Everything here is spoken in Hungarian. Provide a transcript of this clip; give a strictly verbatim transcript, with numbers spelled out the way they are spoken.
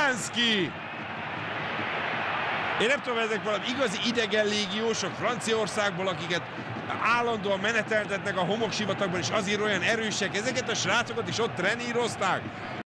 Fabianski! Én nem tudom, ezek valami igazi idegen légiósok Franciaországból, akiket állandóan meneteltetnek a homoksivatagban, és azért olyan erősek. Ezeket a srácokat is ott trenírozták.